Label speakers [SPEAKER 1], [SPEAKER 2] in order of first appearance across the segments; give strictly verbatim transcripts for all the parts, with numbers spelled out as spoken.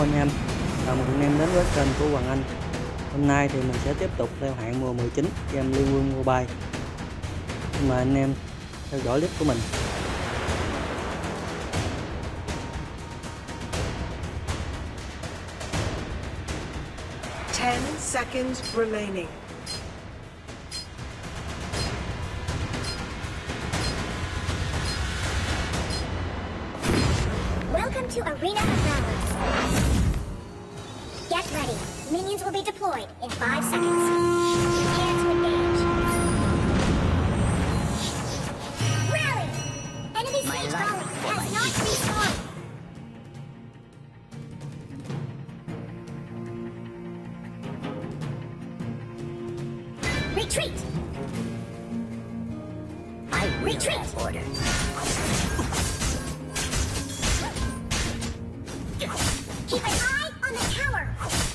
[SPEAKER 1] anh em, chào mừng anh em đến với kênh của Hoàng Anh. Hôm nay thì mình sẽ tiếp tục leo hạng mùa mười chín game Liên Quân Mobile. Mời anh em theo dõi clip của mình.
[SPEAKER 2] ten seconds remaining.
[SPEAKER 3] Welcome to Arena of Valor. Get ready. Minions will be deployed in five seconds. Prepare to engage. Rally! Enemy Sage Golem has not respawned. Retreat! I retreat! Order. Keep an eye on the tower!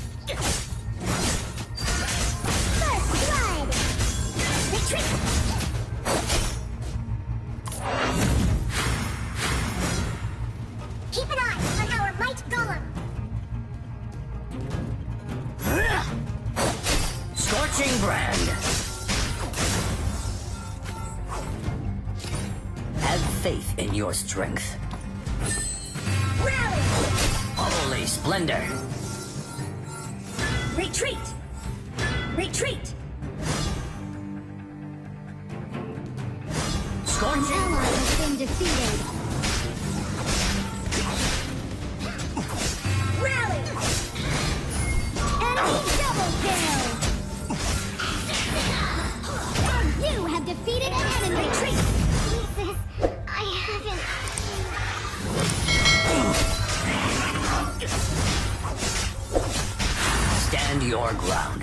[SPEAKER 3] First blood! Retreat! Keep an eye on our light golem!
[SPEAKER 4] Scorching brand! Have faith in your strength.
[SPEAKER 3] Rally!
[SPEAKER 4] Holy splendor!
[SPEAKER 3] Retreat! Retreat!
[SPEAKER 4] Scorching
[SPEAKER 3] Ally has been defeated. Rally! Enemy double kill! And you have defeated an enemy! Retreat! Jesus, I haven't...
[SPEAKER 4] Stand your ground.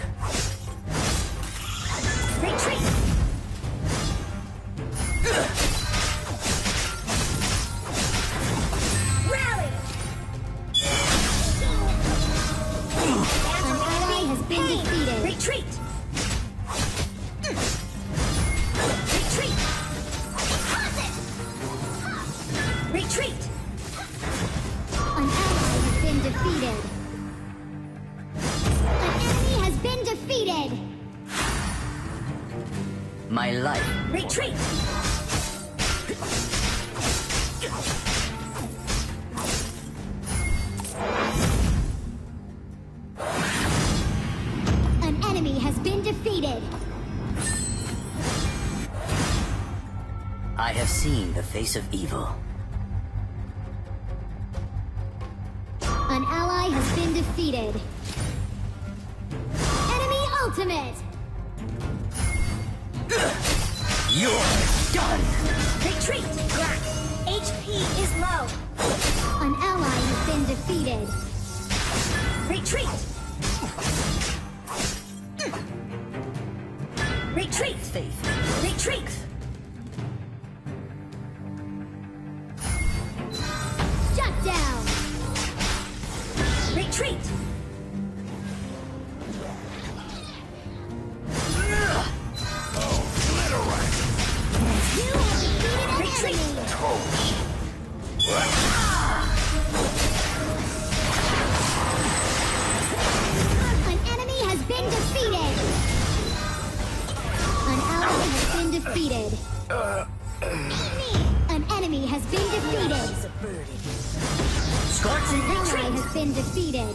[SPEAKER 3] Retreat! Rally! An ally has been defeated. Retreat! Retreat! Retreat! An ally has been defeated. An enemy has been defeated.
[SPEAKER 4] My life.
[SPEAKER 3] Retreat! An enemy has been defeated.
[SPEAKER 4] I have seen the face of evil.
[SPEAKER 3] An ally has been defeated. Enemy ultimate!
[SPEAKER 4] You're done!
[SPEAKER 3] Retreat! Black! H P is low. An ally has been defeated. Retreat! Retreat!
[SPEAKER 4] Faith.
[SPEAKER 3] Retreat! Shut down! Retreat! You have defeated an
[SPEAKER 2] Retreat!
[SPEAKER 3] enemy! An enemy has been defeated! An ally has been defeated. An enemy has been defeated.
[SPEAKER 4] Scorching
[SPEAKER 3] An ally has been defeated.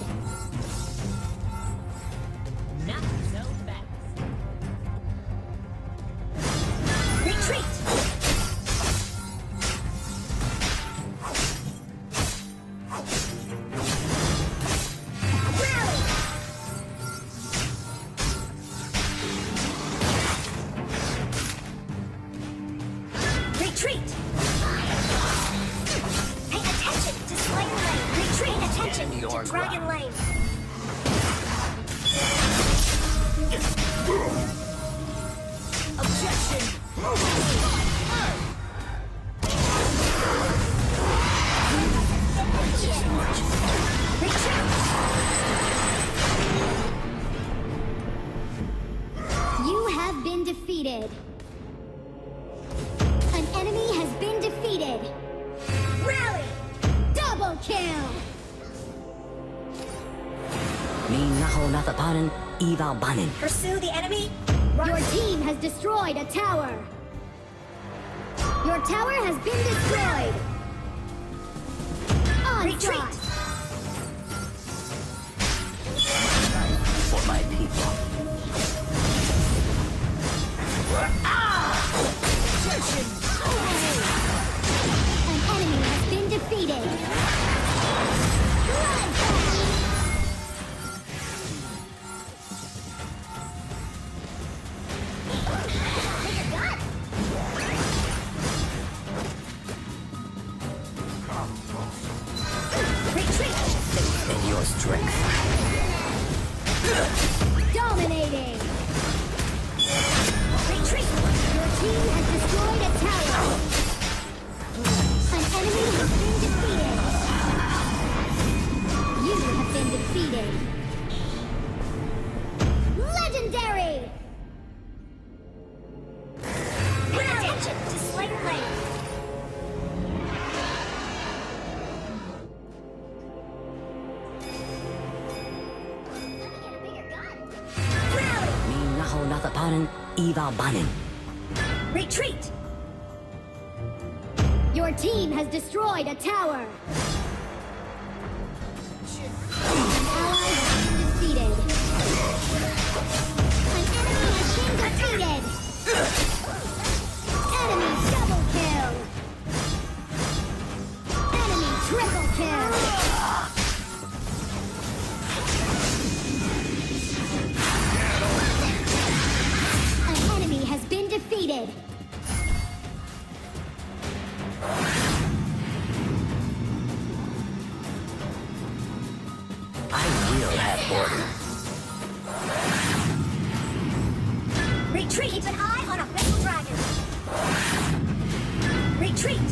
[SPEAKER 4] Not so fast.
[SPEAKER 3] Retreat! Rally! Retreat! Pay attention to Slayer Lane! Retreat! Pay attention
[SPEAKER 4] Stand your
[SPEAKER 3] to Dragon
[SPEAKER 4] ground.
[SPEAKER 3] Lane! Objection! Retreat! You have been defeated. An enemy has been defeated. Rally! Double kill!
[SPEAKER 4] Nahonathapanan Evalbanin.
[SPEAKER 3] Pursue the enemy.
[SPEAKER 5] Your team has destroyed a tower. Your tower has been destroyed.
[SPEAKER 3] Retreat.
[SPEAKER 4] For my people.
[SPEAKER 5] An enemy has been defeated.
[SPEAKER 4] In your strength.
[SPEAKER 5] Dominating. Retreat. Your team has destroyed a tower. An enemy has been defeated. You have been defeated. Legendary.
[SPEAKER 3] Pay attention to Slayer Lane.
[SPEAKER 4] Me Nahonathapanan Evalbanin.
[SPEAKER 3] Retreat.
[SPEAKER 5] Your team has destroyed a tower. An ally has been defeated. An enemy has been defeated. Enemy double kill. Enemy triple kill. An enemy has been defeated.
[SPEAKER 4] I will have order.
[SPEAKER 3] Retreat. Keep an eye on a vessel dragon. Retreat.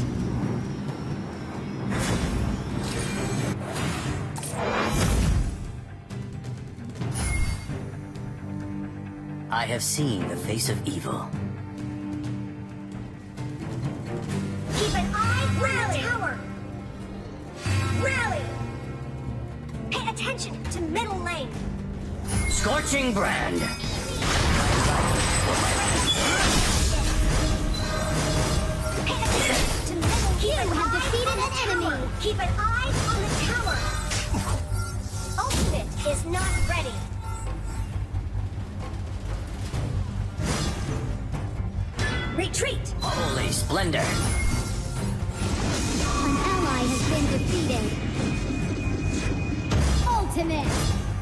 [SPEAKER 4] I have seen the face of evil.
[SPEAKER 3] Keep an eye on the tower. Rally. Pay attention to middle lane.
[SPEAKER 4] Scorching brand.
[SPEAKER 3] Pay attention to middle. Keep an
[SPEAKER 5] have
[SPEAKER 3] eye
[SPEAKER 5] defeated
[SPEAKER 3] on the
[SPEAKER 5] an enemy.
[SPEAKER 3] tower. Keep an eye on the tower. Ultimate is not ready. Retreat.
[SPEAKER 4] Holy splendor.
[SPEAKER 5] An ally has been defeated. Ultimate.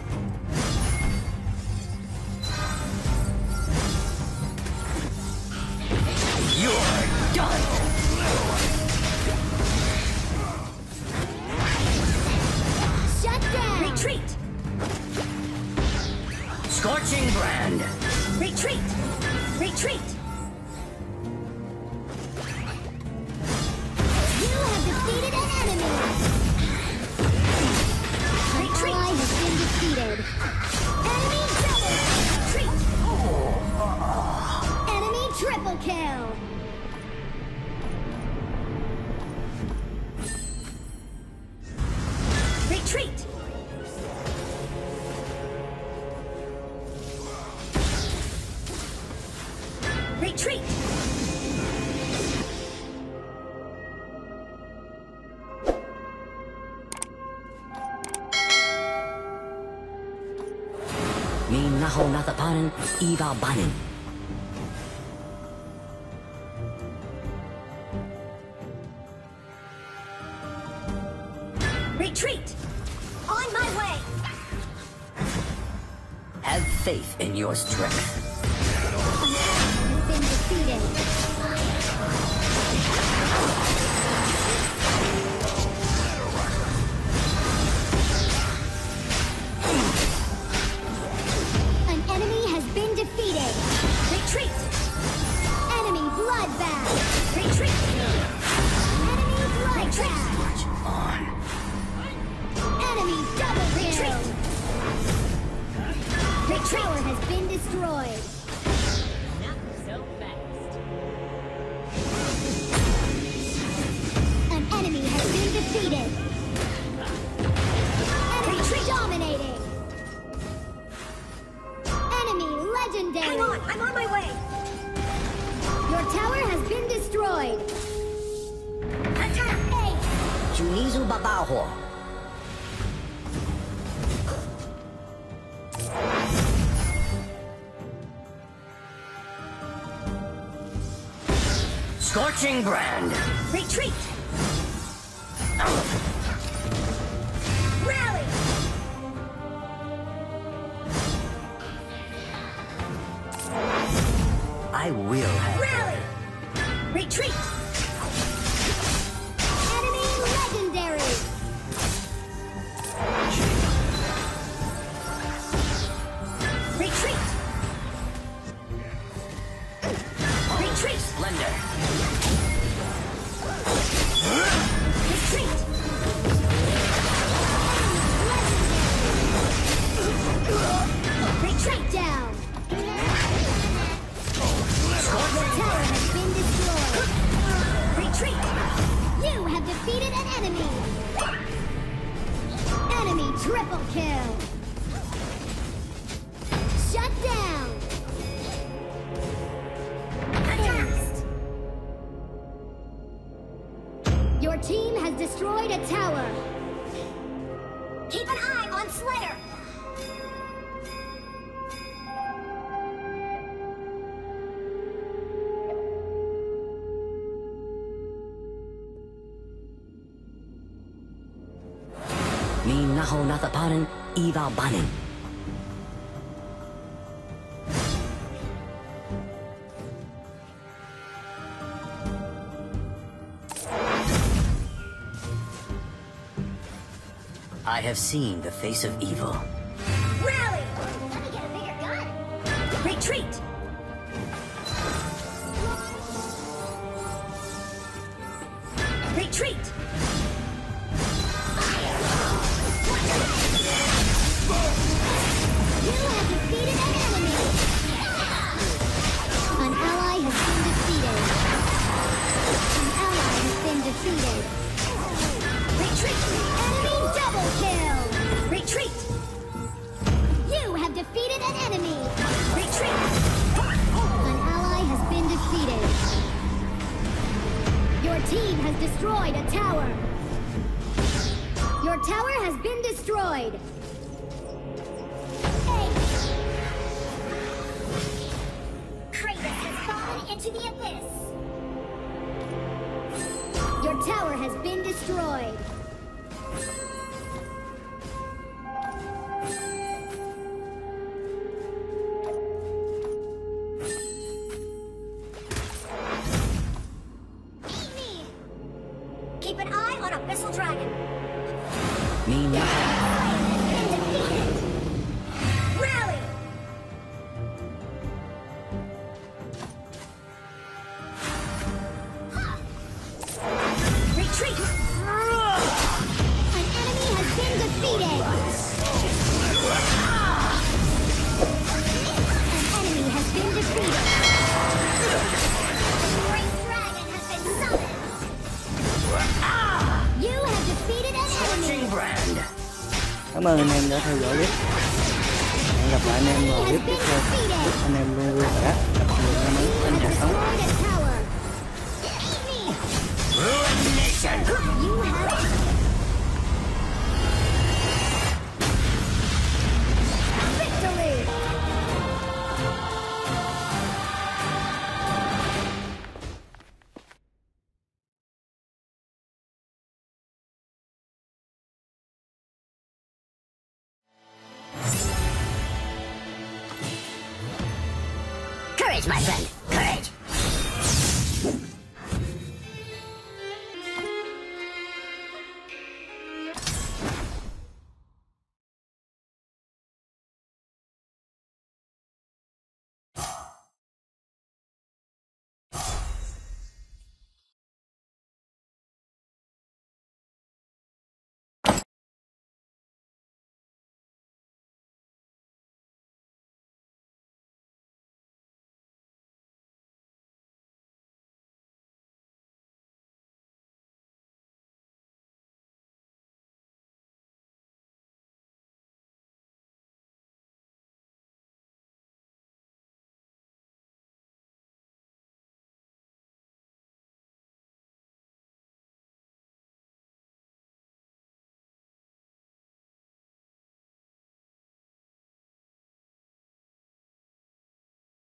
[SPEAKER 4] You're done.
[SPEAKER 5] Shut down.
[SPEAKER 3] Retreat.
[SPEAKER 4] Scorching brand.
[SPEAKER 3] Retreat. Retreat.
[SPEAKER 5] You have defeated an enemy. An
[SPEAKER 3] Retreat.
[SPEAKER 5] ally has been defeated. Enemy double. Retreat. Enemy triple kill.
[SPEAKER 3] Retreat. Retreat.
[SPEAKER 4] Me Nahonathapanan Evalbanin.
[SPEAKER 3] Retreat. On my way.
[SPEAKER 4] Have faith in your strength.
[SPEAKER 5] An ally has been defeated. An enemy has been defeated.
[SPEAKER 3] Retreat.
[SPEAKER 5] Enemy bloodbath.
[SPEAKER 3] Retreat.
[SPEAKER 5] Enemy bloodbath.
[SPEAKER 4] March on.
[SPEAKER 5] Enemy double kill. The
[SPEAKER 3] Retreat.
[SPEAKER 5] tower has been destroyed.
[SPEAKER 4] Not so fast.
[SPEAKER 5] An enemy has been defeated. Enemy dominating. legendary.
[SPEAKER 3] Hang on, I'm on my way.
[SPEAKER 5] Your tower has been destroyed.
[SPEAKER 3] Attack! Hey!
[SPEAKER 4] Junizu Babaho. Scorching brand.
[SPEAKER 3] Retreat! Rally!
[SPEAKER 4] I will have.
[SPEAKER 3] Rally! Retreat!
[SPEAKER 5] Enemy legendary.
[SPEAKER 3] Retreat! Retreat!
[SPEAKER 4] Splendor.
[SPEAKER 3] Retreat! Retreat!
[SPEAKER 5] Down. Your tower has been destroyed.
[SPEAKER 3] Retreat!
[SPEAKER 5] You have defeated an enemy. Enemy triple kill. Shut down.
[SPEAKER 3] Attack!
[SPEAKER 5] Your team has destroyed a tower.
[SPEAKER 3] Keep an eye on Slayer!
[SPEAKER 4] Ni naho natapanan eva banin. I have seen the face of evil.
[SPEAKER 3] Rally!
[SPEAKER 5] Let me get a bigger gun.
[SPEAKER 3] Retreat! Retreat!
[SPEAKER 5] You have defeated an enemy. An ally has been defeated. An ally has been defeated.
[SPEAKER 3] Retreat!
[SPEAKER 5] Enemy double kill.
[SPEAKER 3] Retreat!
[SPEAKER 5] You have defeated an enemy.
[SPEAKER 3] Retreat!
[SPEAKER 5] An ally has been defeated. Your team has destroyed a tower. Your tower has been destroyed.
[SPEAKER 3] Kratos has fallen into the abyss!
[SPEAKER 5] Your tower has been destroyed.
[SPEAKER 3] Eat me! Keep an eye on Abyssal Dragon!
[SPEAKER 4] Ni naho.
[SPEAKER 3] Defeated! Rally! Retreat!
[SPEAKER 5] An enemy has been defeated. An enemy has been defeated.
[SPEAKER 3] The Great Dragon has been summoned!
[SPEAKER 5] You have defeated an
[SPEAKER 4] Scorching
[SPEAKER 5] enemy.
[SPEAKER 4] brand.
[SPEAKER 1] Cảm ơn anh em đã theo dõi clip. Hẹn gặp lại anh em vào clip tiếp theo. Chúc anh em luôn vui khỏe, gặp nhiều may mắn trong
[SPEAKER 5] Has
[SPEAKER 1] cuộc sống.
[SPEAKER 5] destroyed a tower.
[SPEAKER 4] Ruination.
[SPEAKER 5] You have victory.
[SPEAKER 4] Courage, my friend. Courage.